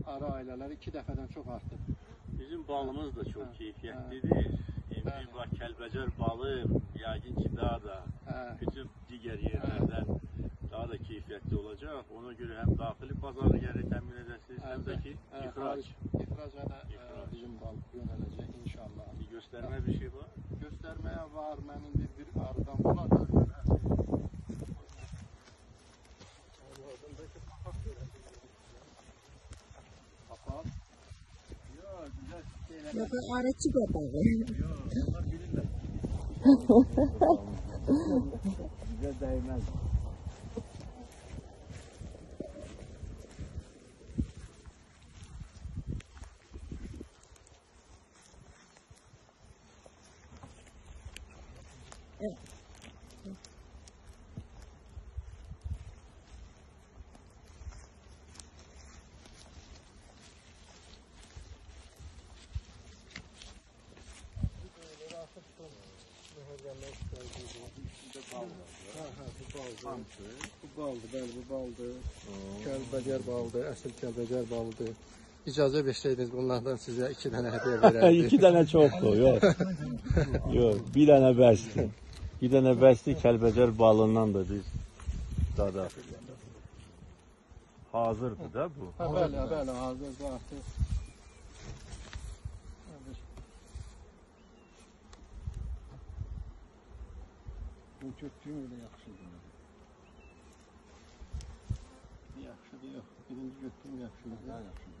arı aileleri 2 dəfədən çox arttı. Bizim balımız da çok keyfiyetlidir. Şimdi bak Kəlbəcər balı yəqin ki daha da bütün diğer yerlerden daha da keyfiyetli olacak. Ona göre hem daxili pazarı yeri təmin edəsiniz, hem de ki ihraç. İhraca da bizim bal yönələcək inşallah. Gösterme bir şey var. Göstermeye var. Mənim bir arıdan bular. Yok, araçı babalı. Yok, onlar bilirler. Bize değmez. Evet. Bu baldı, bəli, bu baldı. Kəlbəcər baldı, əsl Kəlbəcər balıdır. İcazə versəydiniz bunlardan sizə 2 dənə hədiyyə verərdim. 2 tane çoktu, yok. Yok, bir tane bəsdir. Bir tane bəsdir Kəlbəcər balından da biz dada. Hazırdır da bu. Bəli, bəli, hazır zaten. Bu köktüyüm öyle yaxşıdır. Yaxşıdır, yox. Birinci götürdüyüm yaxşıdır. Daha yaxşıdır.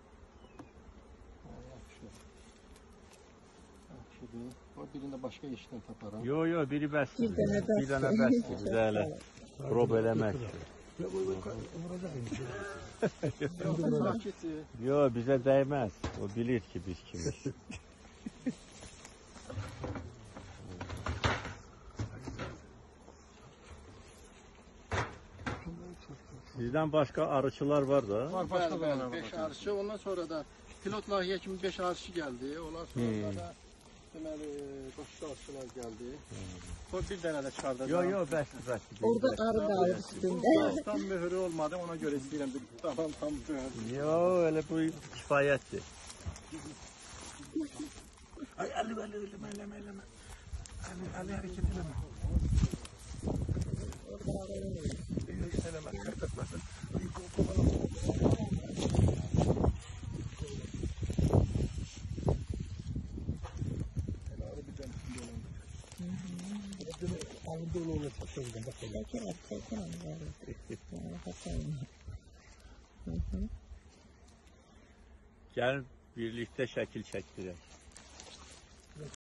Yaxşıdır. O birində başqa işdən taparam. Yo yo, biri bəsdir. Bir dənə bəsdir. Bizə hələ prob eləməkdir. Yo, bizə dəyməz. O bilir ki biz kimiz. Sizdən başqa arıçılar var da? Var, başqa var. 5 arıçı. Ondan sonra da pilot layihə kimi 5 arıçı gəldi. Ondan sonra da deməli başqa arıçılar gəldi. O bir dənə də çıxardacaq. Yo, bəsdir. Orada arı qalır üstündə. Tam mühürü olmadı, ona göre istəyirəm bir tam mühür. Yo, elə bu kifayətdir. Ay, eləmə. Ali hərəkət eləmə. Eləmə, tərpətməsin. Gəlin birlikdə şəkil çəkdirək.